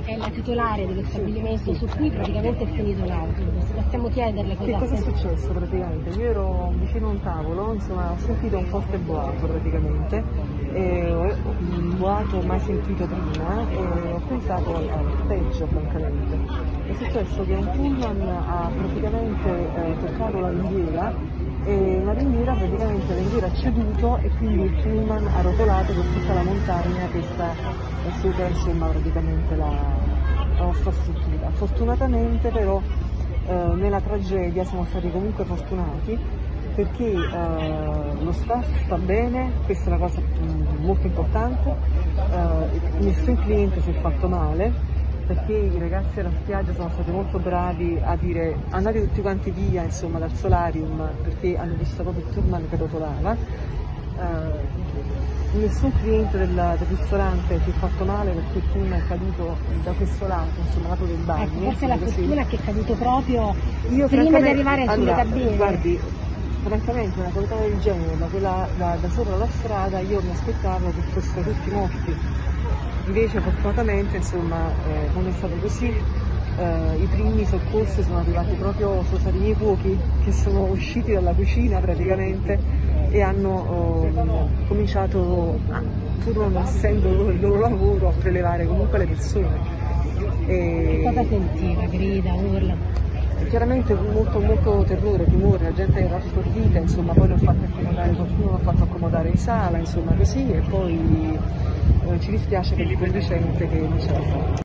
è la titolare dello stabilimento sì. su cui praticamente è finito l'autobus. Possiamo chiederle Che cosa è sentito? successo praticamente? Io ero vicino a un tavolo, insomma, ho sentito un forte boato praticamente, un boato mai sentito prima e ho pensato al peggio francamente. È successo che un pullman ha praticamente toccato la rinviera e la rinviera ha ceduto e quindi il pullman ha rotolato per tutta la montagna che sta sopra insomma praticamente la nostra struttura. Fortunatamente però nella tragedia siamo stati comunque fortunati perché lo staff sta bene, questa è una cosa molto importante, nessun cliente si è fatto male perché i ragazzi della spiaggia sono stati molto bravi a dire andate tutti quanti via insomma dal solarium perché hanno visto proprio il pullman che rotolava. Nessun cliente del ristorante si è fatto male perché il pullman è caduto da questo lato, insomma lato del bagno. Ecco, forse la fortuna è che è caduto proprio Io, prima di arrivare sulle cabine. Guardi, francamente una cosa del genere, da sopra la strada, io mi aspettavo che fossero tutti morti. Invece fortunatamente insomma non è stato così, i primi soccorsi sono arrivati proprio, sono stati i miei cuochi che sono usciti dalla cucina praticamente e hanno cominciato, pur non essendo il loro lavoro, a prelevare comunque le persone. Che cosa sentiva? Grida, urla? Chiaramente molto terrore, timore, la gente era stordita, insomma poi l'ho fatto accomodare, qualcuno l'ha fatto accomodare in sala, insomma così e poi ci dispiace per il conducente che non ce l'ha fatta.